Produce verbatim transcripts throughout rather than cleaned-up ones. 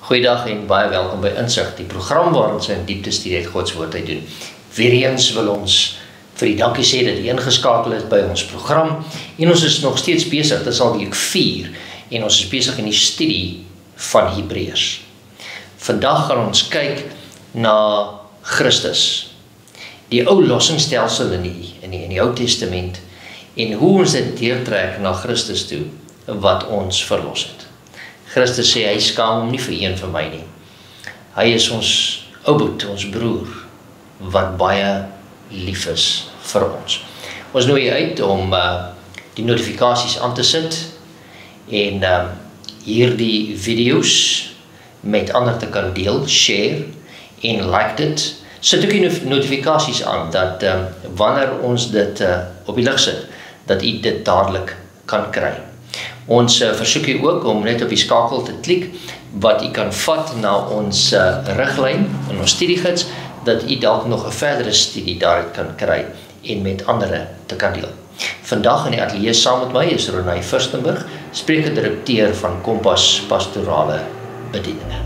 Goeiedag en baie welkom by Insig, die program waar ons in diepte studie uit God se woord uit doen. Weer eens wil ons vir die dankie sê dat jy ingeskakel is by ons program. En ons is nog steeds besig, dit is al week vier, en ons is besig in die studie van Hebreërs. Vandag gaan ons kyk na Christus, die ou lossingsstelsel in die, in die, in die Ou Testament, en hoe ons dit deurtrek na Christus toe, wat ons verlos het. Christus sê, hy skaam hom nie vir een van my nie. Hy is ons ouboet, ons broer, wat baie lief is vir ons. Ons nooi uit om uh, die notifikasies aan te sit, en uh, hierdie video's met ander te kan deel, share, en like dit. Sit ook die notifikasies aan, dat uh, wanneer ons dit uh, op die lig sit, dat u dit dadelik kan kry. Ons uh, versoek u ook om net op die skakel te klik, wat u kan vat na ons uh, riglyn en ons studiegids, dat u dalk nog 'n verdere studie daaruit kan kry en met ander te kan deel. Vandag in die ateljee saam met my is Ronay Furstenburg, spreker-direkteur van Kompas Pastorale Bedieninge.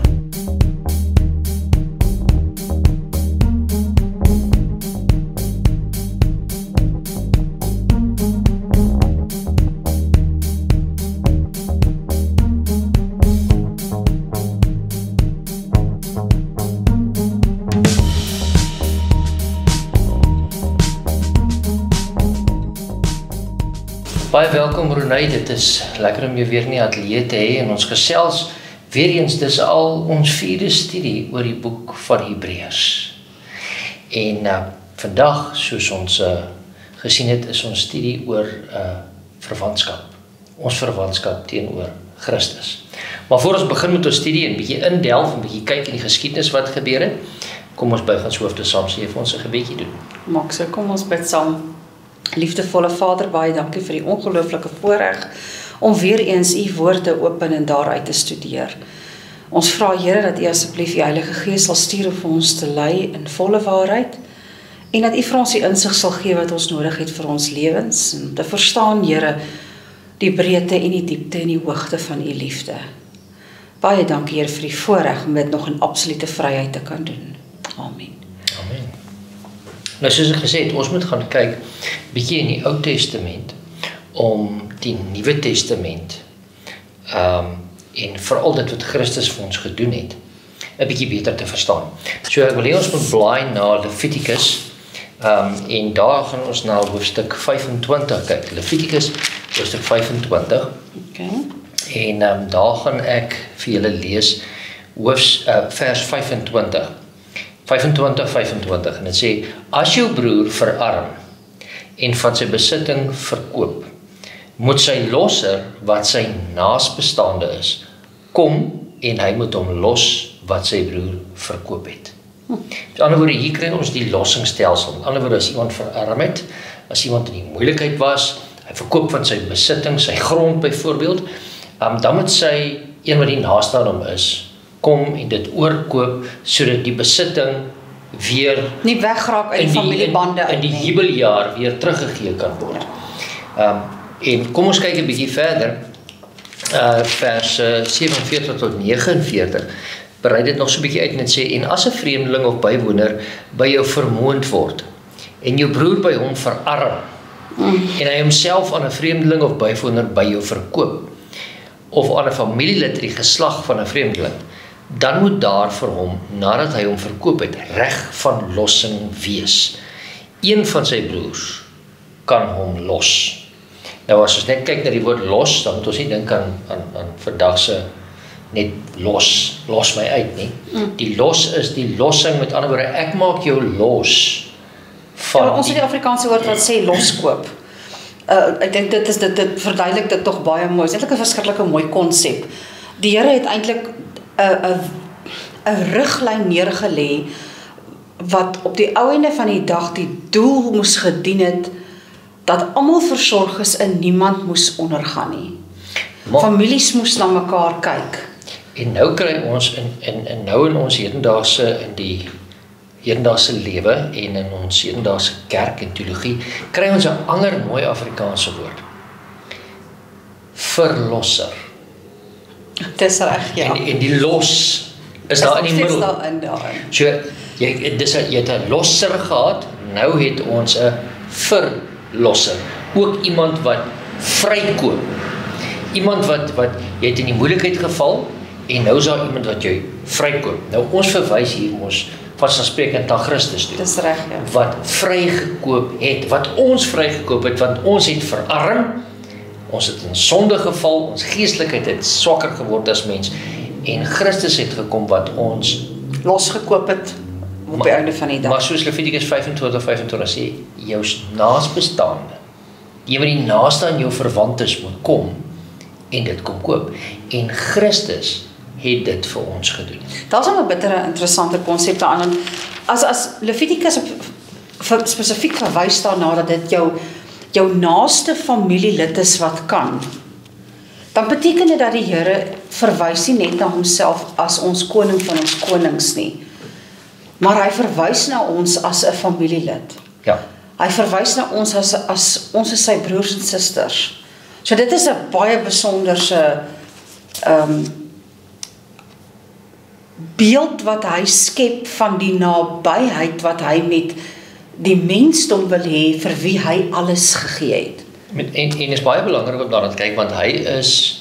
Baie welkom Ronay, dit is lekker om jou weer in die ateljee te hê en ons gesels weer eens, dis al ons vierde studie oor die boek van Hebreërs. En uh, vandag, soos ons uh, gesien het, is ons studie oor uh, verwantskap, ons verwantskap teenoor Christus. Maar voor ons begin met ons studie en bietjie indelf en bietjie kyk in die geskiedenis wat gebeur het, kom ons buig ons hoofde saam, sê vir ons 'n gebedjie doen. Maak so, kom ons bid saam. Liefdevolle Vader, baie dankie vir die ongelooflike voorreg om weer eens u woord te open en daaruit te studeer. Ons vra Here dat u asseblief die Heilige Gees sal stuur om vir ons te lei in volle waarheid en dat u vir ons die insig sal gee wat ons nodig het vir ons lewens en te verstaan, Here, die breedte en die diepte en die hoogte van u liefde. Baie dankie, Here, vir die voorreg om dit nog in absolute vryheid te kan doen. Amen. Amen. Nou, soos ek gesê het, ons moet gaan kyk bietjie in die Ou Testament om die Nuwe Testament um, en veral dit wat Christus vir ons gedoen het, 'n bietjie beter te verstaan. So ek wil hê ons moet blaai na Levitikus um, en daar gaan ons na hoofstuk vyfentwintig kyk. Levitikus hoofstuk vyfentwintig. Okay. En um, daar gaan ek vir julle lees hoofs, uh, vers vyfentwintig. vyfentwintig vyfentwintig en dit sê, as jou broer verarm en van sy besitting verkoop, moet sy losser wat sy naasbestaande is, kom en hy moet hom los wat sy broer verkoop het. Met ander woorde, hier kry ons die lossingsstelsel. Met ander woorde, as iemand verarm het, as iemand in die moeilikheid was, hy verkoop van sy besitting, sy grond byvoorbeeld, um, dan moet sy, een wat die naaste aan hom is, kom en dit oorkoop, sodat die besitting weer nie wegraak uit die familiebande in, in die jubeljaar weer teruggegee kan word. Um, en kom ons kyk 'n bietjie verder, uh, vers uh, sewenveertig tot negenenveertig, berei dit nog so 'n bietjie uit en dit sê, en as 'n vreemdeling of bywoner by jou vermoond word, en jou broer by hom verarm, mm. en hy homself aan 'n vreemdeling of bywoner by jou verkoop, of aan 'n familielid uit die geslag van 'n vreemdeling, dan moet daar vir hom, nadat hy hom verkoop het, reg van lossing wees. Een van sy broers kan hom los. Nou as ons net kyk na die woord los, dan moet ons nie dink aan, aan, aan verdagse net los, los my uit nie. Mm. Die los is die lossing, met ander woorde, ek maak jou los van ja, ons het die Afrikaanse woord wat sê loskoop. Uh, ek dink dit is dit, dit verduidelik dit tog baie mooi. Dit is eintlik 'n verskriklike mooi konsep. Die Here het eintlik 'n 'n riglyn neergelê wat op die ou einde van die dag die doel moes gedien het dat almal versorg is en niemand moes ondergaan nie. Maar, families moes na mekaar kyk. En nou kry ons in in, in nou in ons hedendaagse in die hedendaagse lewe en in ons hedendaagse kerk en teologie kry ons 'n ander mooi Afrikaanse woord. Verlosser. Dis reg, ja. En, en die los is daar in die middel. Daarin, daarin. So, jy, dis a, jy het 'n losser gehad, nou het ons 'n verlosser. Ook iemand wat vrykoop. Iemand wat, wat jy het in die moeilikheid geval, en nou is daar iemand wat jy vrykoop. Nou, ons verwys hier ons vanselfsprekend na Christus toe. Dis reg, ja. Wat vrygekoop het, wat ons vrygekoop het, want ons het verarm, ons het in sonde geval, ons geestelikheid het swakker geword as mens, en Christus het gekom wat ons losgekoop het op die einde van die dag. Maar soos Levitikus vyfentwintig vyfentwintig sê, jou naasbestaande, die wat die naaste aan jou verwantes moet kom, en dit kom koop. En Christus het dit vir ons gedoen. Daar's 'n bittere interessante konsep daaraan. As as Levitikus op, vir, spesifiek verwys daarna dat dit jou jou naaste familielid is wat kan, dan beteken dit dat die Here verwys nie net na homself as ons koning van ons konings nie, maar hy verwys na ons as 'n familielid. Ja. Hy verwys na ons as, as ons is sy broers en susters. So dit is 'n baie besonderse um, beeld wat hy skep van die nabyheid wat hy met die mensdom wil hê vir wie hy alles gegee het. Met, en, en is baie belangrik om daarna te kyk, want hy is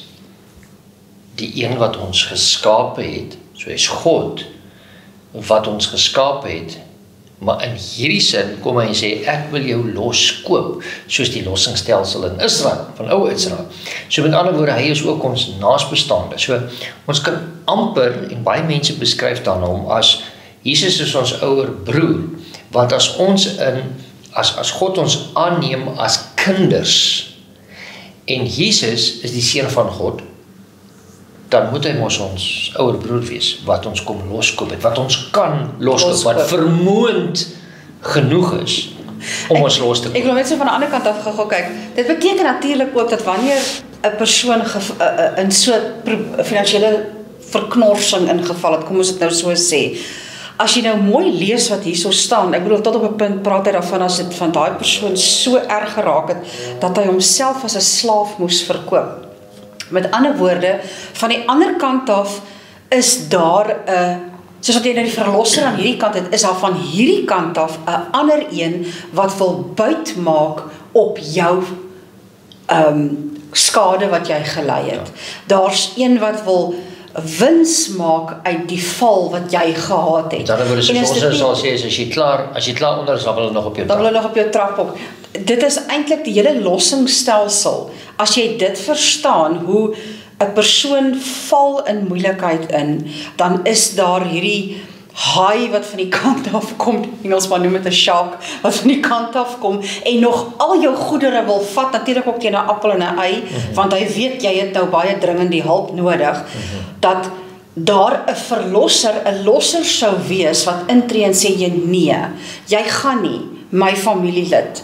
die een wat ons geskape het, so hy is God, wat ons geskape het, maar in hierdie sin kom hy en sê, ek wil jou loskoop, soos die lossingsstelsel in Israel, van ou Israel. So met ander woorde, hy is ook ons naasbestaande. So ons kan amper, en baie mense beskryf dan hom as, Jesus is ons ouer broer, want as ons in, as, as God ons aanneem as kinders, en Jesus is die seun van God, dan moet hy mos ons ouer broer wees, wat ons kom loskoop het, wat ons kan loskoop, loskoop. Wat vermoënd genoeg is, om ek, ons los te koop. Ek wil net so van die ander kant af gegaan kyk, dit beteken natuurlik ook dat wanneer 'n persoon ge, uh, uh, in so finansiële verknorsing ingeval het, kom ons dit nou so sê, as jy nou mooi lees wat hierso staan, ek bedoel tot op 'n punt praat hy daarvan as dit van daai persoon so erg geraak het, dat hy homself as 'n slaaf moes verkoop. Met ander woorde, van die ander kant af is daar 'n, uh, soos wat jy nou die verlosser aan hierdie kant het, is daar van hierdie kant af 'n ander een wat wil buit maak op jou um, skade wat jy gelei het. Ja. Daar's een wat wil wins maak uit die val wat jy gehad het. Dan word soos ons sal sê, as jy klaar, as jy klaar onder is, dan wil hulle nog op jou trap. Dan wil hulle nog op jou trap op. Dit is eintlik die hele lossingsstelsel. As jy dit verstaan, hoe 'n persoon val in moeilikheid in, dan is daar hierdie haai wat van die kant af kom, Engelsman noem dit 'n shark, wat van die kant af kom, en nog al jou goedere wil vat, natuurlik ook teen 'n appel en 'n ei, mm-hmm. want hy weet, jy het nou baie dringend die hulp nodig, mm-hmm. dat daar 'n verlosser, 'n losser sou wees, wat intree en sê, jy nee, jy gaan nie, my familielid,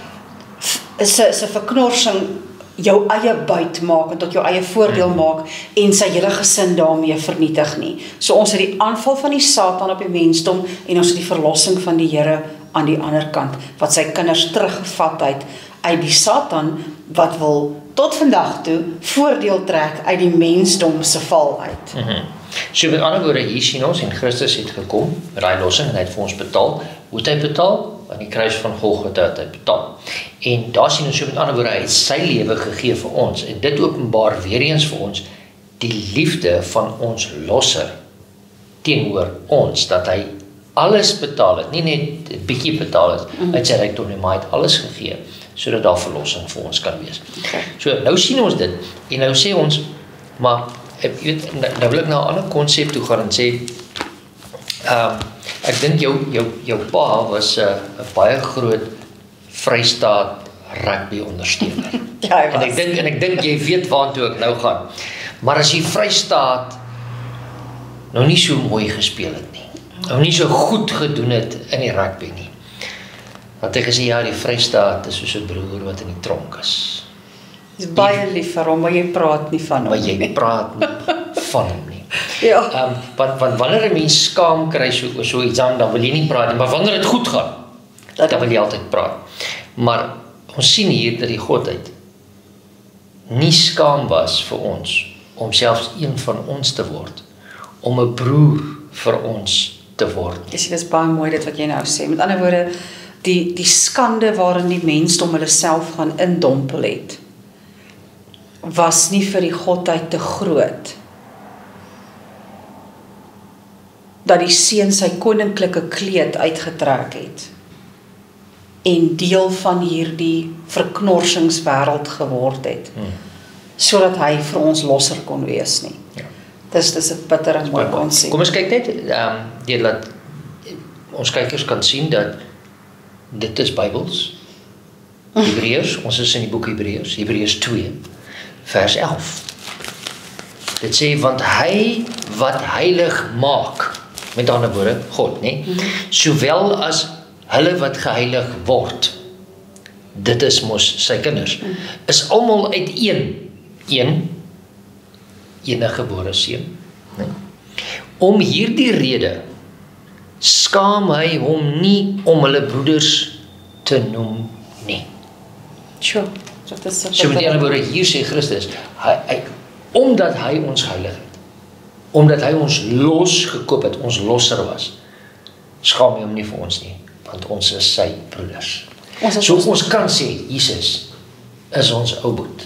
is 'n verknorsing, jou eie buit maak en tot jou eie voordeel maak en sy hele gesin daarmee vernietig nie. So ons het die aanval van die Satan op die mensdom en ons het die verlossing van die Here aan die ander kant, wat sy kinders teruggevat het uit die Satan, wat wil tot vandag toe voordeel trek uit die mensdom se val uit. Mm-hmm. So met ander woorde, hier sien ons en Christus het gekom, met daai lossing en hy het vir ons betaal. Hoe het hy betaal? Aan die kruis van Golgotha het hy betaal. En daar sien ons so met ander woorde, hy het sy lewe gegee vir ons. En dit openbaar weer eens vir ons die liefde van ons losser teenoor ons, dat hy alles betaal het, nie net 'n bietjie betaal het, mm. uit sy rykdom, maar hy het alles gegee, sodat daar verlossing vir ons kan wees. Okay. So nou sien ons dit, en nou sê ons, maar ek weet, nou wil ek nou 'n ander konsep toe gaan en sê, um, ek dink jou, jou, jou pa was 'n uh, baie groot Vrystaat rugby ondersteuner. Ja, hy was. En ek dink en ek dink jy weet waartoe ek nou gaan. Maar as die Vrystaat nou nie so mooi gespeel het nie, nou nie so goed gedoen het in die rugby nie, want hy gesê ja, die Vrystaat is soos 'n broer wat in die tronk is. Dis baie lief vir hom, maar jy praat nie van hom. Maar jy praat nie van hom nie. Ja. Um, want, want wanneer 'n mens skaam kry so oor so iets aan, dan wil jy nie praat nie, maar wanneer dit goed gaan, dan wil jy altyd praat. Maar ons sien hier dat die Godheid nie skaam was vir ons, om selfs een van ons te word, om 'n broer vir ons te word. Dis dis baie mooi dit wat jy nou sê. Met ander woorde, die die skande waarin die mensdom hulle self gaan indompel het, was nie vir die godheid te groot. Dat die seun sy koninklike kleed uitgetrek het en deel van hierdie verknorsingswêreld geword het, hmm. sodat hy vir ons losser kon wees nie. Ja. Dis dis 'n bitter en mooi konsep. Kom ons kyk net, ehm um, dit laat ons kykers kan sien dat dit is Bybels. Hebreërs, ons is in die boek Hebreërs, Hebreërs twee, vers elf. Dit sê, want hy wat heilig maak, met ander woorde, God, nee, mm-hmm. sowel as hulle wat geheilig word, dit is mos sy kinders, mm-hmm. is almal uit een, een, enige gebore seun, nee. Om hierdie rede skaam hy hom nie om hulle broeders te noem nie. Sure. Dit is so met die ander woorde, hier sê Christus, hy, hy, omdat hy ons geheilig het, omdat hy ons losgekoop het, ons losser was, skaam hy hom nie vir ons nie, want ons is sy broeders. Ons so ons, ons kan sê, Jesus is ons ou boet.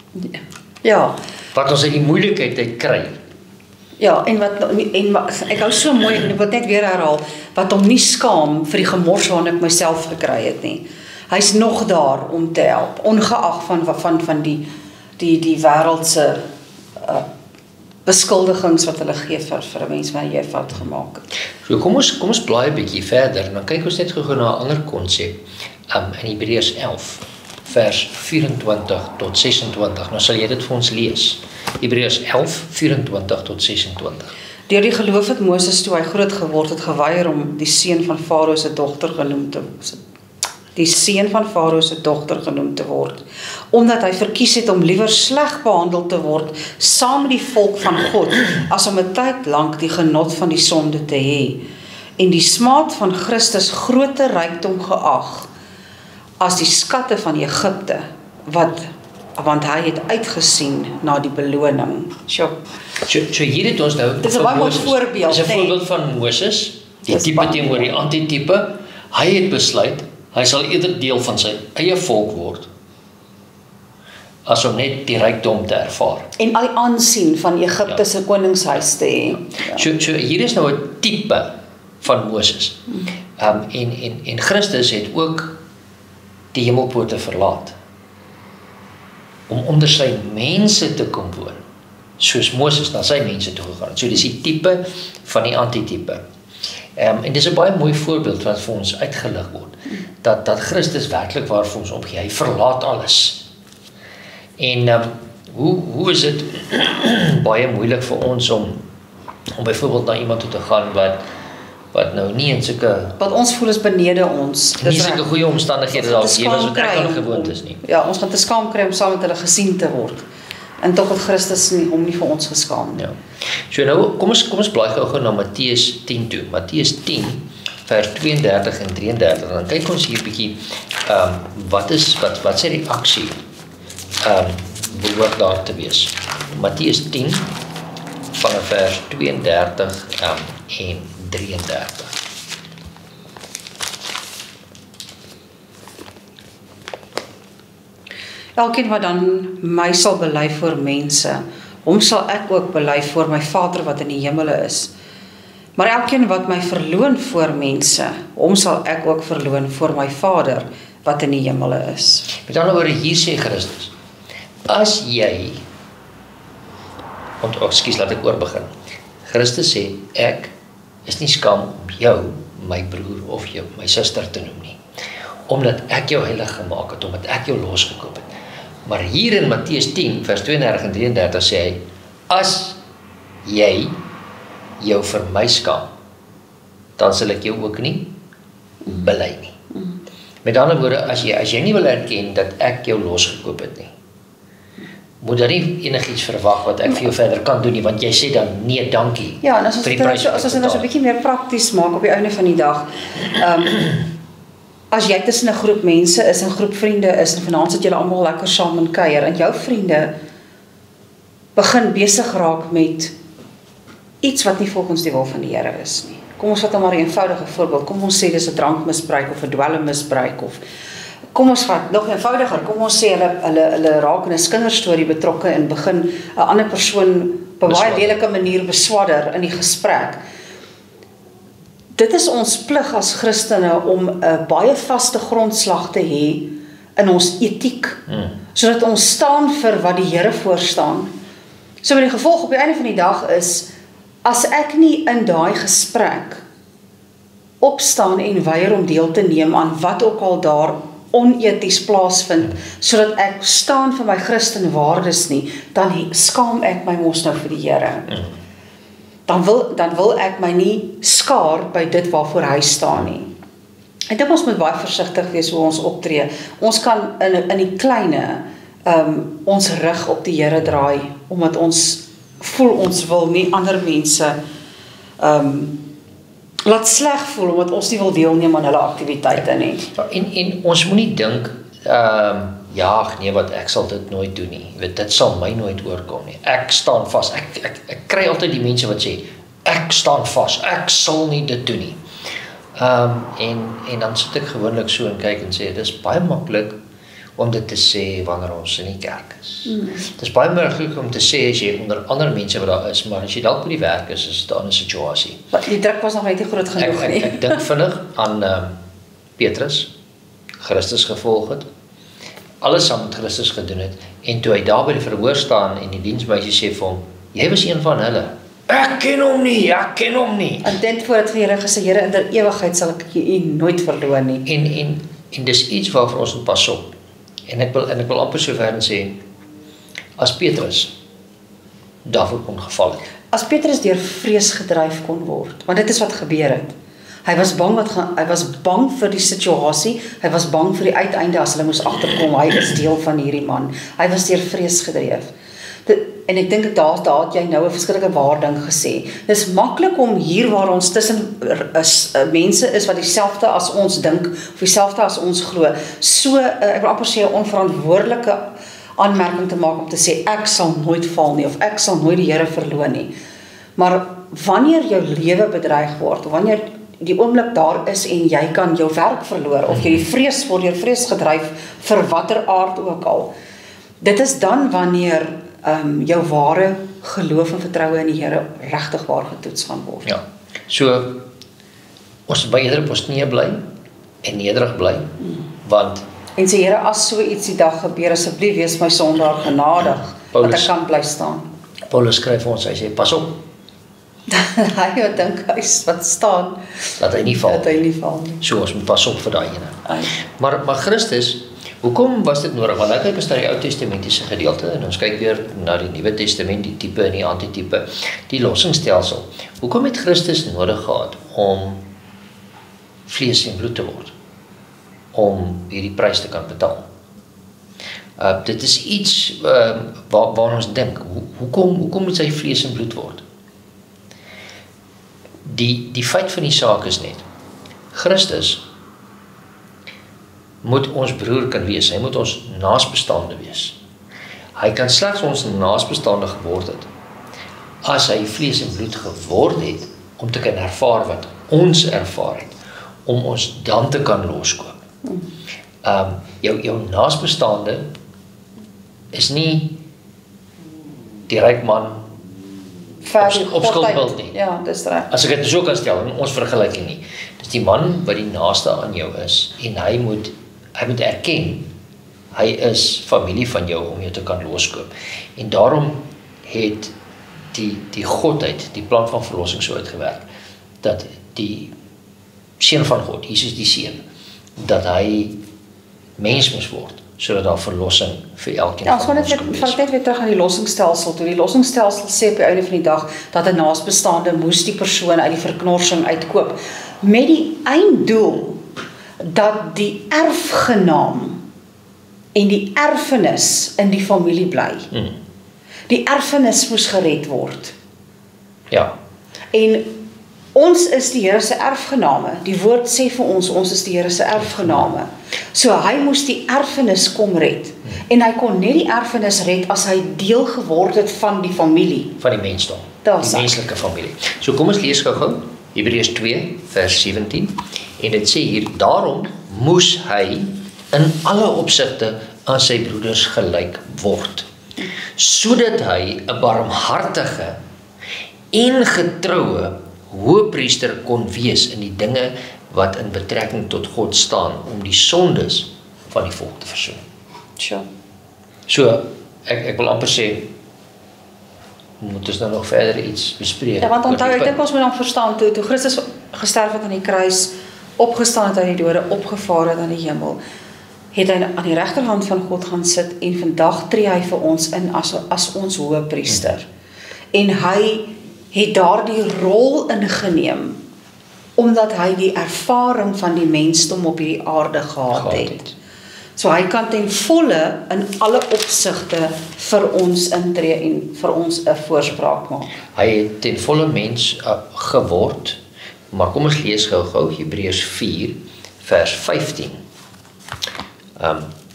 Ja. Wat ons uit die moeilikheid uit kry. Ja, en wat en wat, ek hou so mooi, en ek wil net weer herhaal, wat hom nie skaam vir die gemors waarin ek myself gekry het nie. Hy's nog daar om te help, ongeag van van van die die die wêreldse uh, beskuldigings wat hulle gee vir vir 'n mens wat jy fout gemaak het. So kom ons kom ons blaai 'n bietjie verder en dan kyk ons net gou na 'n ander konsep. Um in Hebreërs elf vers vyf-en-twintig tot ses-en-twintig. Nou sal jy dit vir ons lees. Hebreërs elf vyf-en-twintig tot ses-en-twintig. Deur die geloof het Moses toe hy groot geword het geweier om die seun van Farao se dogter genoem te die seun van Farao se dogter genoem te word, omdat hy verkies het om liewer sleg behandel te word saam met die volk van God, as om 'n tyd lank die genot van die sonde te hê, en die smaad van Christus groter rykdom geag as die skatte van Egipte, wat want hy het uitgesien na die beloning. Sjoe. So, so hier het ons nou, dit is 'n baie mooi voorbeeld. Dit is 'n voorbeeld van Moses, die tipe teenoor die antitipe. Hy het besluit, hy sal eerder deel van sy eie volk word, as om net die rykdom te ervaar. En al die aansien van Egipte se ja. koningshuis te hê. Ja. So, so hier is nou 'n tipe van Moses. Um, en, en, en Christus het ook die hemelpoorte verlaat, om onder sy mense te kom woon, soos Moses na sy mense toe gegaan het. So dis die tipe van die antitipe. Um, en dis 'n baie mooi voorbeeld wat vir ons uitgelig word, dat, dat Christus werklik waar vir ons omgee, hy verlaat alles. En um, hoe, hoe is dit baie moeilik vir ons om, om byvoorbeeld na iemand toe te gaan wat, wat nou nie in sulke, wat ons voel is benede ons, nie sulke goeie omstandighede daar lewe wat ek al gewoond is nie. Ja, ons gaan te skaam kry om saam met hulle gesien te word. En tog het Christus nie, hom nie vir ons geskaam. Ja. So nou, kom ons, kom ons blaai gou gou na Matteus tien toe. Matteus tien, vers twee-en-dertig en drie-en-dertig. Dan kyk ons hier 'n bietjie, um, wat is, wat, wat sy reaksie um, behoort daar te wees. Matteus tien, van vers twee-en-dertig um, en drie-en-dertig. Elkeen wat dan my sal bely voor mense, hom sal ek ook bely voor my Vader wat in die hemele is. Maar elkeen wat my verloon voor mense, hom sal ek ook verloon voor my Vader wat in die hemele is. Met ander woorde, hier sê Christus, as jy, want oh, ekskuus, laat ek oorbegin. Christus sê, ek is nie skaam om jou, my broer of jou, my suster te noem nie. Omdat ek jou heilig gemaak het, omdat ek jou losgekoop het. Maar hier in Matteus tien, vers twee-en-dertig en drie-en-dertig sê hy, as jy jou vir my skaam, dan sal ek jou ook nie bely nie. Met ander woorde, as jy, as jy nie wil erken dat ek jou losgekoop het nie, moet daar nie enigiets verwag wat ek vir jou verder kan doen nie, want jy sê dan nee, dankie. Ja, en as ons dit nou so 'n bietjie meer prakties maak op die einde van die dag, um, as jy tussen 'n groep mense is, 'n groep vriende is, en vanaand sit julle almal lekker saam en kuier, en jou vriende begin besig raak met iets wat nie volgens die wil van die Here is nie. Kom ons vat nou maar 'n eenvoudige voorbeeld. Kom ons sê dis 'n drankmisbruik of 'n dwelmmisbruik of kom ons vat nog eenvoudiger. Kom ons sê hulle hulle hulle raak in 'n kinderstorie betrokke en begin 'n ander persoon op 'n baie lelike manier beswadder in die gesprek. Dit is ons plig as Christene om 'n baie vaste grondslag te hê in ons etiek, hmm. sodat ons staan vir wat die Here voorstaan. So met die gevolg op die einde van die dag is, as ek nie in daai gesprek opstaan en weier om deel te neem aan wat ook al daar oneties plaasvind, sodat ek staan vir my Christen waardes nie, dan skaam ek my mos nou vir die Here. Hmm. Dan wil, dan wil ek my nie skaar by dit waarvoor hy staan nie. Ek dink ons moet baie versigtig wees hoe ons optree. Ons kan in, in die kleine um, ons rug op die Here draai, omdat ons voel ons wil nie ander mense um, laat sleg voel, omdat ons nie wil deelneem aan hulle aktiwiteite nie. Ja, en, en ons moet nie dink, um, ja, nee, wat ek sal dit nooit doen nie. Weet, dit sal my nooit oorkom nie. Ek staan vas. Ek, ek, ek kry altyd die mense wat sê, ek staan vas, ek sal nie dit doen nie. Um, en, en dan sit ek gewoonlik so en kyk en sê, dit is baie maklik om dit te sê wanneer ons in die kerk is. Mm. Dit is baie maklik om te sê as jy onder ander mense wat daar is, maar as jy dalk by die werk is, is dit 'n ander situasie. Die druk was nog net nie groot genoeg ek, nie. Ek, ek dink vinnig aan um, Petrus, Christus gevolg het, alles saam met Christus gedoen het, en toe hy daar by die verhoor staan en die diensmeisie sê vir hom, jy was een van hulle. Ek ken hom nie, ek ken hom nie. En dit voordat vir Here gesê, Here, in der ewigheid sal ek u nooit verloon nie. En, en, en dis iets waarvoor ons moet pas op. En ek wil, en ek wil amper so ver en sê, as Petrus daarvoor kon geval het. As Petrus deur vrees gedryf kon word, want dit is wat gebeur het. Hy was bang wat gaan, hy was bang vir die situasie, hy was bang vir die uiteinde as hulle moes agterkom, hy is deel van hierdie man. Hy was deur vrees gedreef. Dit, en ek dink daar daar het jy nou 'n verskillike waarding gesê. Dis maklik om hier waar ons tussen is, mense is wat dieselfde as ons dink, of dieselfde as ons glo, so ek wil amper sê 'n onverantwoordelike aanmerking te maak om te sê ek sal nooit val nie of ek sal nooit die Here verloon nie. Maar wanneer jou lewe bedreig word, wanneer die oomblik daar is en jy kan jou werk verloor of jy die vrees word deur vrees gedryf vir watter aard ook al, dit is dan wanneer um, jou ware geloof en vertroue in die Here regtig waar getoets gaan word. Ja. So ons by eerder op ons knieë bly en nederig bly, hmm. want en sê Here, as so iets die dag gebeur, asseblief wees my sondaar genadig, Paulus, dat ek kan bly staan. Paulus skryf vir ons, hy sê, pas op. Hy wat dink hy wat staan, dat hy nie val. Dat hy nie val nie. So, ons moet pas op vir daai ene. Maar, maar Christus, hoekom was dit nodig? Want nou kyk ons na die Ou Testamentiese gedeelte, en ons kyk weer na die Nuwe Testament, die tipe en die antitipe, die lossingsstelsel. Hoekom het Christus nodig gehad om vlees en bloed te word? Om hierdie prys te kan betaal. Uh, dit is iets uh, waar, waar ons dink, ho hoekom, hoekom moet sy vlees en bloed word? Die, die feit van die saak is net, Christus moet ons broer kan wees, hy moet ons naasbestaande wees. Hy kan slegs ons naasbestaande geword het, as hy vlees en bloed geword het, om te kan ervaar wat ons ervaar het, om ons dan te kan loskoop. Um, jou, jou naasbestaande is nie die ryk man op, op skuldbeeld nie. Ja, dis reg. As ek dit so kan stel, in ons vergelyking nie. Dis die man wat die naaste aan jou is, en hy moet, hy moet erken, hy is familie van jou om jou te kan loskoop. En daarom het die, die Godheid, die plan van verlossing so uitgewerk, dat die Seun van God, Jesus die Seun, dat hy mens moes word, sodat daar verlossing vir elkeen ja, van ons kan wees. Val net weer terug aan die lossingsstelsel toe. Die lossingsstelsel sê op die einde van die dag, dat 'n naasbestaande moes die persoon uit die verknorsing uitkoop, met die einddoel, dat die erfgenaam en die erfenis in die familie bly. Hmm. Die erfenis moes gered word. Ja. En ons is die Here se erfgename. Die woord sê vir ons, ons is die Here se erfgename. So hy moes die erfenis kom red. En hy kon net die erfenis red as hy deel geword het van die familie. Van die mensdom. Daar's die menslike familie. So kom ons lees gou-gou Hebreërs twee vers sewentien en dit sê hier, daarom moes hy in alle opsigte aan sy broeders gelyk word, sodat hy 'n barmhartige en getroue hoëpriester kon wees in die dinge wat in betrekking tot God staan, om die sondes van die volk te versoen. Sure. So, ek, ek wil amper sê, moet ons nou nog verder iets bespreek. Ja, want oor onthou, die ek punt. dink ons moet dan verstaan, toe, toe Christus gesterf het aan die kruis, opgestaan het uit die dode, opgevaar het aan die hemel, het hy aan die regterhand van God gaan sit, en vandag tree hy vir ons in as, as ons hoëpriester. Hmm. En hy het daardie rol ingeneem, omdat hy die ervaring van die mensdom op hierdie aarde gehad Gehad het. het. So hy kan ten volle in alle opsigte vir ons intree en vir ons 'n voorspraak maak. Hy het ten volle mens uh, geword, maar kom ons lees gou-gou Hebreërs vier vers vyftien. Um,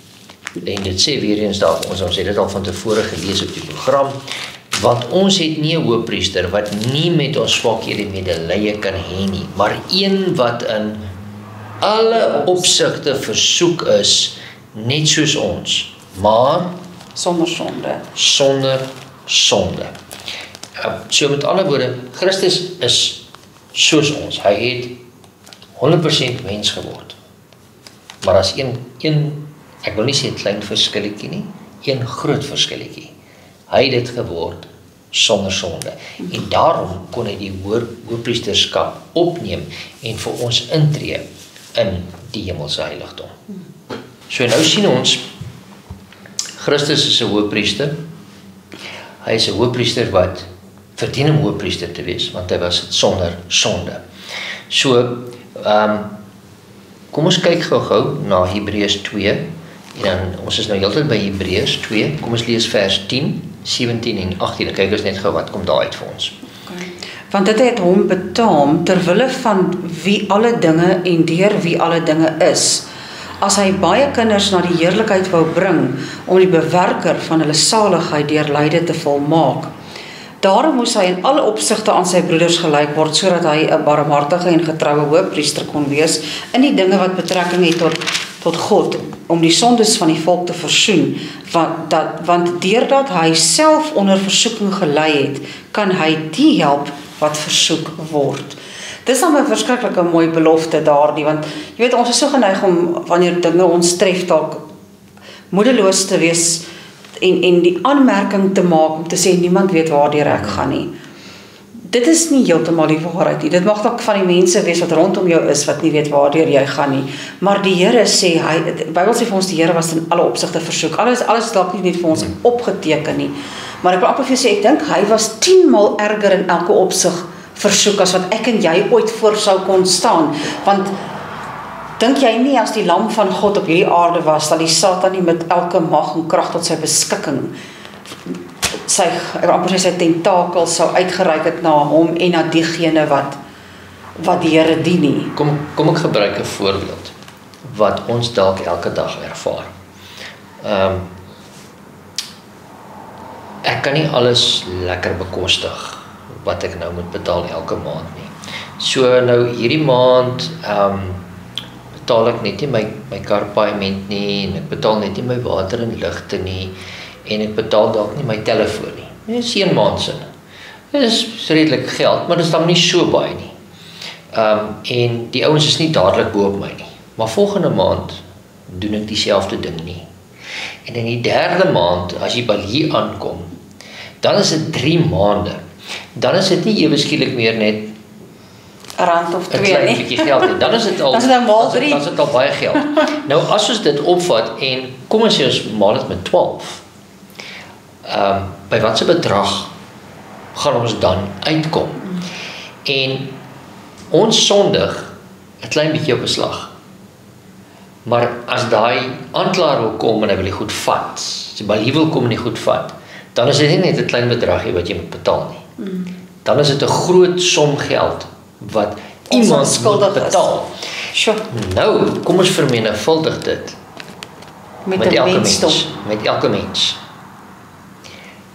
en dit sê weer eens daar, ons, ons het dit al van tevore gelees op die program, want ons het nie 'n hoëpriester wat nie met ons swakhede medelee kan hê nie, maar een wat in alle opsigte versoek is, net soos ons, maar Sonder sonde. sonder sonde. Uh, so met ander woorde, Christus is soos ons. Hy het honderd persent mens geword. Maar as een, een ek wil nie sê 'n klein verskilletjie nie, een groot verskilletjie. Hy het dit geword sonder sonde. En daarom kon hy die hoëpriesterskap opneem en vir ons intree in die hemelse heiligdom. So nou sien ons, Christus is 'n hoëpriester. Hy is 'n hoëpriester wat verdien om hoëpriester te wees, want hy was sonder sonde. So, um, kom ons kyk gou-gou na Hebreërs twee, en dan, ons is nou heeltyd by Hebreërs twee, kom ons lees vers tien, sewentien en agttien, en kyk ons net gou wat kom daar uit vir ons. Okay. Want dit het hom betaam, terwille van wie alle dinge en deur wie alle dinge is, as hy baie kinders na die heerlikheid wou bring, om die bewerker van hulle saligheid deur lyde te volmaak. Daarom moes hy in alle opsigte aan sy broeders gelyk word, sodat hy 'n barmhartige en getroue hoëpriester kon wees, in die dinge wat betrekking het tot, tot God, om die sondes van die volk te versoen, want, dat, want deurdat hy self onder versoeking gelei het, kan hy die help wat versoek word. Dis dan 'n verskriklike mooi belofte daardie, want jy weet, ons is so geneig om, wanneer dinge ons tref, dalk moedeloos te wees, en, en die aanmerking te maak, om te sê, niemand weet waardeur ek gaan nie. Dit is nie heeltemal die waarheid nie. Dit mag dalk van die mense wees wat rondom jou is, wat nie weet waardeur jy gaan nie. Maar die Here sê, hy, die Bybel sê vir ons, die Here was in alle opsigte versoek. Alles, alles dalk nie net vir ons opgeteken nie. Maar ek wil amper vir jou sê, ek dink, hy was tienmal erger in elke opsig versoek, as wat ek en jy ooit voor sou kon staan. Want, dink jy nie, as die lam van God op hierdie aarde was, dat die Satan nie met elke mag en krag tot sy beskikking, sy, ek wil amper sê, sy tentakels sou uitgereik het na hom en na diegene wat, wat die Here dien nie. Kom, kom ek gebruik 'n voorbeeld, wat ons dalk elke dag ervaar. Um, ek kan nie alles lekker bekostig, wat ek nou moet betaal elke maand nie. So nou hierdie maand, um, betaal ek net nie my, my karpaaiement nie, en ek betaal net nie my water en ligte nie, en ek betaal dalk nie my telefoon nie. Dit is een maand sin. Dit is redelik geld, maar dit is dan nie so baie nie. Um, en die ouens is nie dadelik bo op my nie. Maar volgende maand doen ek dieselfde ding nie. En in die derde maand, as jy by hier aankom, dan is dit drie maande. Dan is dit nie ewe skielik meer net 'n rand of 'n twee klein nie. bietjie geld nie. Dan is dit al Dan is dit nou maal dan is dit- drie. dan is dit al baie geld. Nou as ons dit opvat en kom ons sê ons maal dit met twaalf. Ehm um, by watse bedrag gaan ons dan uitkom? En ons sondig 'n klein bietjie op beslag. Maar as daai aanklaer wil kom en hy wil die goed vat, as die balie wil kom en die goed vat, dan is dit nie net 'n klein bedragie wat jy moet betaal nie. Mm. Dan is dit 'n groot som geld wat iemand skuldig moet betaal. Sure. Nou, kom ons vermenigvuldig dit Met, met met elke mensdom. mens, met elke mens.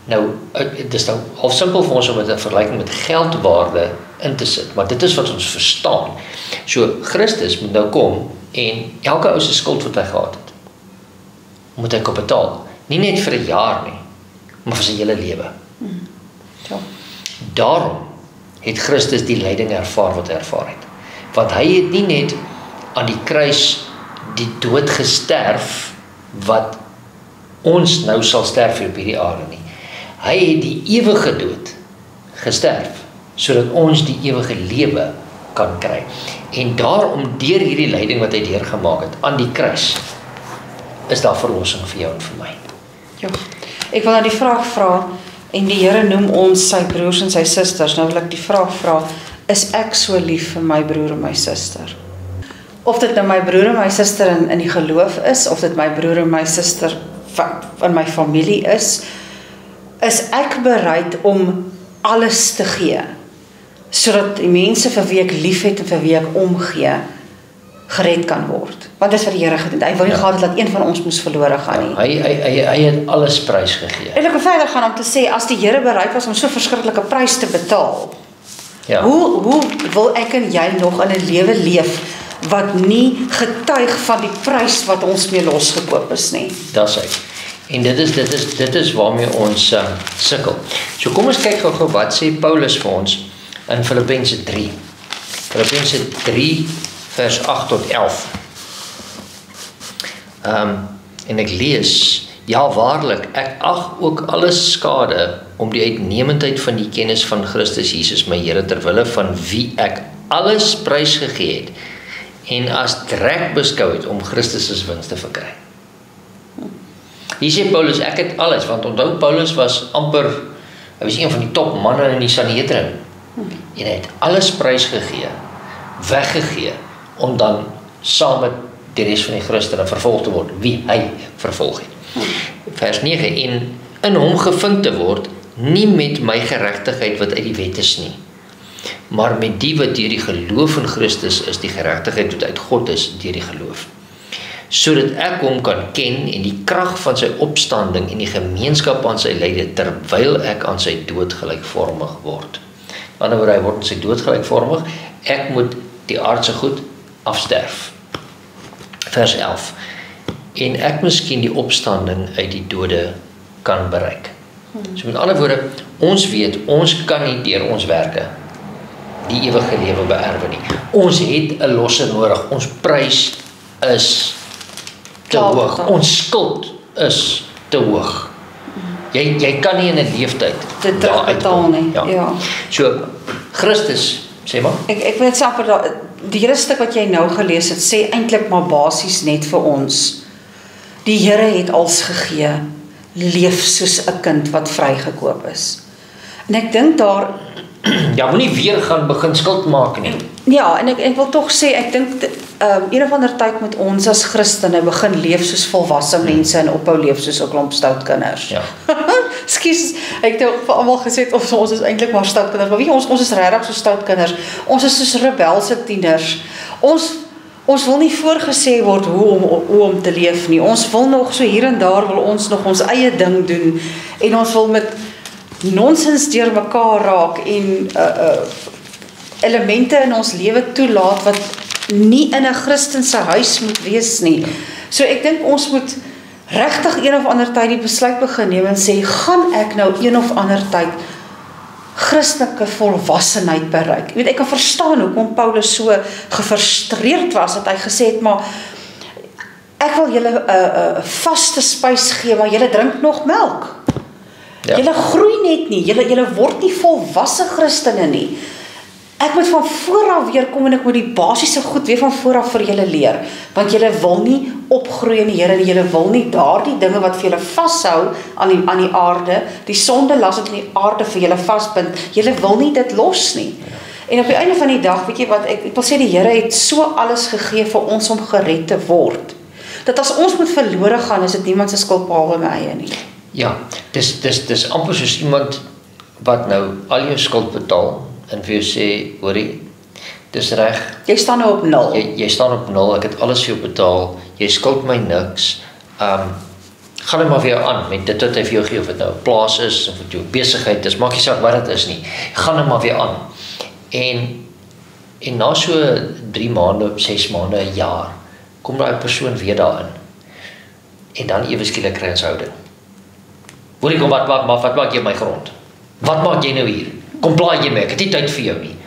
Nou, dit is nou half simpel vir ons om dit in vergelyking met geldwaarde in te sit, maar dit is wat ons verstaan. So, Christus moet nou kom en elke ou se skuld wat hy gehad het, moet hy kom betaal. Nie net vir 'n jaar nie, maar vir sy hele lewe. Hmm. Ja. Daarom het Christus die lyding ervaar wat hy ervaar het. Want hy het nie net aan die kruis die dood gesterf wat ons nou sal sterf hier op hierdie aarde nie. Hy het die ewige dood gesterf, sodat ons die ewige lewe kan kry. En daarom, deur hierdie lyding wat hy deurgemaak het, aan die kruis, is daar verlossing vir jou en vir my. Ja. Ek wil nou die vraag vra, en die Here noem ons sy broers en sy susters, nou wil ek die vraag vra, is ek so lief vir my broer en my suster? Of dit nou my broer en my suster in, in die geloof is, of dit my broer en my suster in my familie is, is ek bereid om alles te gee, sodat die mense vir wie ek lief het en vir wie ek omgee, gered kan word. Want dis wat die Here gedoen. Hy wil nie ja. gehad het dat een van ons moes verlore gaan nie. Ja, hy, hy, hy, hy het alles prys gegee. En ek wil verder gaan om te sê, as die Here bereid was om so verskriklike prys te betaal, ja. hoe, hoe wil ek en jy nog in 'n lewe leef wat nie getuig van die prys wat ons mee losgekoop is nie? Dis hy. En dit is dit is dit is waarmee ons uh, sukkel. So kom ons kyk gou-gou wat sê Paulus vir ons in Filippense drie. Filippense drie vers agt tot elf. Ehm um, en ek lees: Ja, waarlik, ek ag ook alles skade om die uitnemendheid van die kennis van Christus Jesus my Here ter wille van wie ek alles prys gegee het en as trek beskou het om Christus se wins te verkry. Hier sê Paulus, ek het alles, want onthou Paulus was amper, hy was een van die top manne in die Sanhedrin, en hy het alles prys gegee, weggegee, om dan saam met die res van die Christene vervolg te word, wie hy vervolg het. Vers nege, en in hom gevind te word, nie met my geregtigheid wat uit die wet is nie, maar met die wat deur die geloof in Christus is, die geregtigheid wat uit God is, deur die geloof. Sodat ek hom kan ken en die krag van sy opstanding en die gemeenskap aan sy lyde, terwyl ek aan sy dood gelykvormig word. Aan die ander woorde, hy word aan sy dood gelykvormig, ek moet die aardse goed afsterf. Vers elf. En ek miskien die opstanding uit die dode kan bereik. So met ander woorde, ons weet, ons kan nie deur ons werke die ewige lewe beerwe nie. Ons het 'n losser nodig. Ons prys is te hoog. Ons skuld is te hoog. Jy jy kan nie in 'n leeftyd dit terugbetaal nie. Ja. ja. So Christus, sê maar. Ek ek weet self dat die hele stuk wat jy nou gelees het, sê eintlik maar basies net vir ons. Die Here het als gegee, leef soos 'n kind wat vrygekoop is. En ek dink daar ja, moenie weer gaan begin skuld maak nie. Ja, en ek ek wil tog sê ek dink um, een of ander tyd moet ons as Christene begin leef soos volwasse mense en ophou leef soos 'n klomp stout kinders. Ja. Ekskuus, ek het vir almal gesê of ons is eintlik maar stout kinders, maar weet jy, ons ons is regtig so stout kinders. Ons is soos rebelse tieners. Ons Ons wil nie voorgesê word hoe om, hoe om te leef nie. Ons wil nog so hier en daar wil ons nog ons eie ding doen en ons wil met nonsens deur mekaar raak en uh, uh, elemente in ons lewe toelaat wat nie in 'n Christense huis moet wees nie. So ek dink ons moet regtig een of ander tyd die besluit begin neem en sê, gaan ek nou een of ander tyd Christelike volwassenheid bereik. Ek weet, ek kan verstaan hoekom Paulus so gefrustreerd was, dat hy gesê het, maar ek wil julle 'n uh, uh, vaste spys gee, maar julle drink nog melk. Ja. Julle groei net nie, julle, julle word nie volwasse Christene nie. Ek moet van vooraf weer kom en ek moet die basiese goed weer van vooraf vir julle leer, want julle wil nie opgroei in die Here en julle wil nie daardie dinge wat vir julle vashou aan die, aan die aarde, die sonde las wat in die aarde vir julle vasbind, julle wil nie dit los nie. En op die einde van die dag, weet jy wat, ek, ek wil sê die Here het so alles gegee vir ons om gered te word, dat as ons moet verlore gaan, is dit niemand se skuld behalwe my eie nie. Ja, dis, dis, dis amper soos iemand wat nou al jou skuld betaal, en vir jou sê, hoorie, dis reg. Jy staan nou op nul. Jy, jy staan op nul, ek het alles vir jou betaal, jy skuld my niks, um, gaan net maar weer aan met dit wat hy vir jou gee, of dit nou 'n plaas is, of dit jou besigheid is, maak nie saak wat dit is nie, gaan net maar weer aan. En, en na so drie maande, ses maande, 'n jaar, kom daai persoon weer daarin. En dan ewe skielik kry ons houding. Hoorie, kom, wat, wat, wat, wat maak jy op my grond? Wat maak jy nou hier? Kom plaai jy my, ek het nie tyd vir jou nie.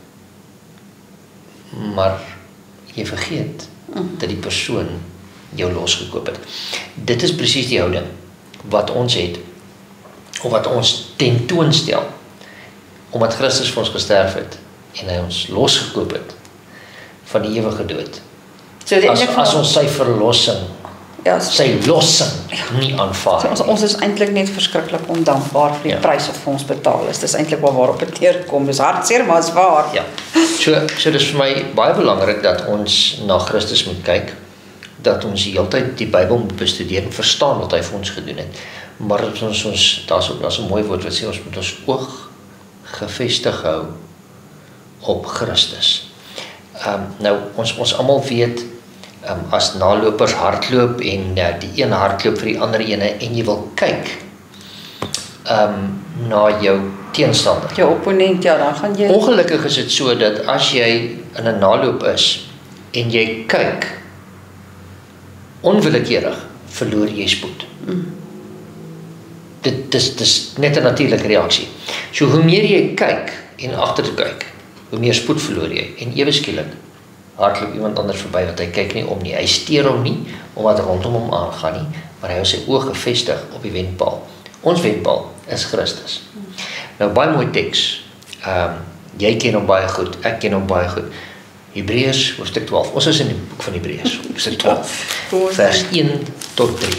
Maar jy vergeet dat die persoon jou losgekoop het. Dit is presies die houding wat ons het, of wat ons tentoonstel, omdat Christus vir ons gesterf het, en hy ons losgekoop het, van die ewige dood. So die as, van, as ons sy verlossing, ja, sy lossing nie aanvaar. So ons, ons is eintlik net verskriklik ondankbaar vir die Ja. pryse wat vir ons betaal is. Dis eintlik waar waarop dit neerkom. Dis hartseer, maar is waar. Ja, so, so dis vir my baie belangrik dat ons na Christus moet kyk, dat ons die hele tyd die Bybel moet bestudeer en verstaan wat hy vir ons gedoen het. Maar dat ons, ons daar's ook daar's 'n mooi woord wat sê ons moet ons oog gefestig hou op Christus. Ehm um, nou ons ons almal weet, um, as nalopers hardloop en uh, die een hardloop vir die ander ene en jy wil kyk ehm um, na jou teenstander. Jou opponent, ja, dan gaan jy Ongelukkig is dit so dat as jy in 'n naloop is en jy kyk, onwillekeurig verloor jy spoed. Mm. Dit dis dis net 'n natuurlike reaksie. So hoe meer jy kyk en agter te kyk, hoe meer spoed verloor jy, en ewe skielik hardloop iemand anders verby wat hy kyk nie om nie. Hy steur hom nie omdat rondom hom aangaan nie, maar hy hou sy oë gefestig op die wenpaal. Ons wenpaal is Christus. Nou baie mooi teks. Ehm um, jy ken hom baie goed, ek ken hom baie goed. Hebreërs hoofstuk twaalf. Ons is in die boek van Hebreërs, hoofstuk twaalf, vers een tot drie.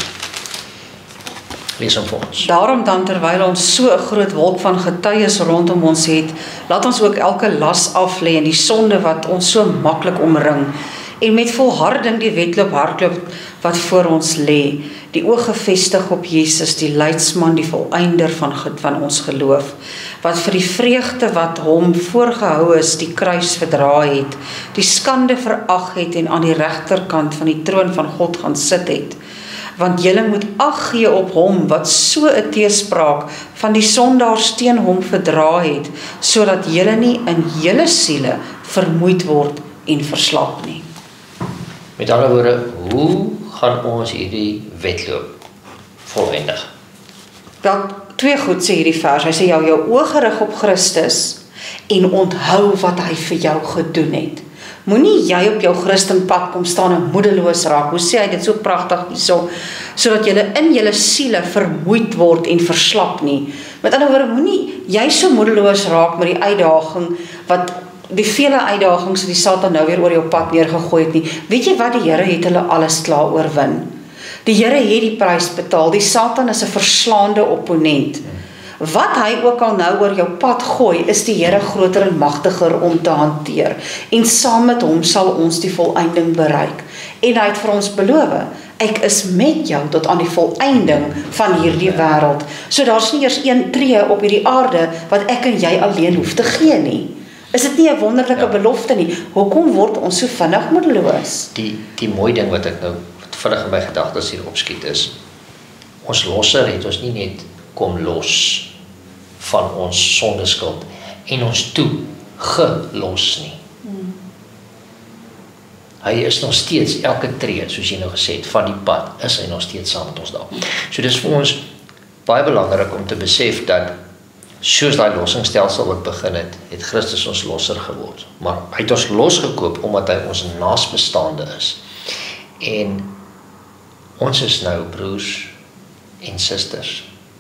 Lees hom vir ons. Daarom dan, terwyl ons so 'n groot wolk van getuies rondom ons het, laat ons ook elke las af lê en die sonde wat ons so maklik omring, en met volharding die wedloop hardloop wat voor ons lê, die oog gefestig op Jesus, die leidsman, die volëinder van, van ons geloof, wat vir die vreugde wat hom voorgehou is, die kruis verdra het, die skande verag het en aan die regterkant van die troon van God gaan sit het. Want julle moet ag gee op hom wat so 'n teespraak van die sondaars teen hom verdra het, sodat julle nie in julle siele vermoeid word en verslap nie. Met ander woorde, hoe gaan ons hierdie wedloop volëindig? Wel, twee goed sê hierdie vers. Hy sê jou jou oë gerig op Christus en onthou wat hy vir jou gedoen het. Moenie jy op jou Christenpad kom staan en moedeloos raak. Hoe sê hy dit so pragtig hierso, sodat julle in julle siele vermoeid word en verslap nie. Met ander woorde, moenie jy so moedeloos raak met die uitdaging wat die vele uitdagings wat die Satan nou weer oor jou pad neergegooi het nie. Weet jy wat, die Here het hulle alles klaar oorwin. Die Here het die prys betaal. Die Satan is 'n verslaande opponent. Wat hy ook al nou oor jou pad gooi, is die Here groter en magtiger om te hanteer. En saam met hom sal ons die volëinding bereik. En hy het vir ons beloof, ek is met jou tot aan die volëinding van hierdie wêreld. So daar's nie eers een tree op hierdie aarde wat ek en jy alleen hoef te gee nie. Is dit nie 'n wonderlike ja. belofte nie? Hoekom word ons so vinnig moedeloos? Die die mooi ding wat ek nou vinnig in my gedagtes hier opskiet is, ons losser het ons nie net kom los van ons sondeskuld en ons toe gelos nie. Hmm. Hy is nog steeds elke tree, soos jy nou gesê het, van die pad, is hy nog steeds saam met ons daar. So dis vir ons baie belangrik om te besef dat soos daai lossingsstelsel wat begin het, het Christus ons losser geword. Maar hy het ons losgekoop omdat hy ons naasbestaande is. En ons is nou broers en susters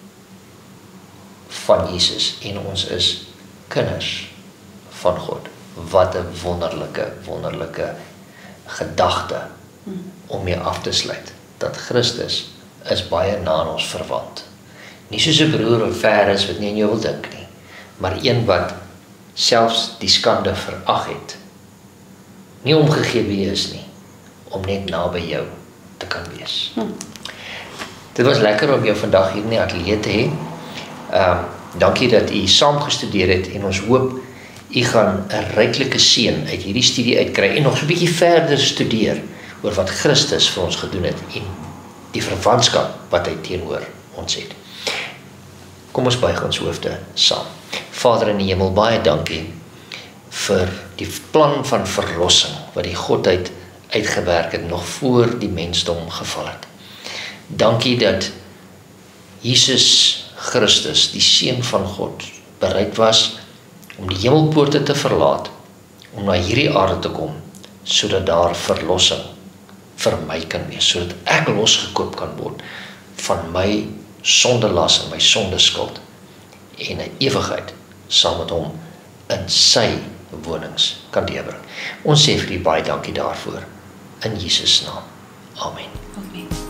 van Jesus en ons is kinders van God. Wat 'n wonderlike, wonderlike gedagte om mee af te sluit, dat Christus is baie na aan ons verwant. Nie soos 'n broer of ver is wat nie aan jou wil dink nie, maar een wat selfs die skande verag het, nie omgegee wie is nie, om net naby jou te kan wees. Hmm. Dit was lekker om jou vandag hier in die ateljee te hê. Um, dankie dat u saam gestudeer het en ons hoop u gaan 'n ryklike seën uit hierdie studie uitkry en nog so 'n bietjie verder studeer oor wat Christus vir ons gedoen het en die verwantskap wat hy teenoor ons het. Kom ons buig ons hoofde saam. Vader in die hemel, baie dankie vir die plan van verlossing wat die Godheid uitgewerk het nog voor die mensdom geval het. Dankie dat Jesus Christus, die Seun van God, bereid was om die hemelpoorte te verlaat, om na hierdie aarde te kom, sodat daar verlossing vir my kan wees, sodat ek losgekoop kan word van my sondelas en my sondeskuld en 'n ewigheid saam met hom in sy wonings kan deurbring. Ons sê vir U baie dankie daarvoor in Jesus naam. Amen. Amen.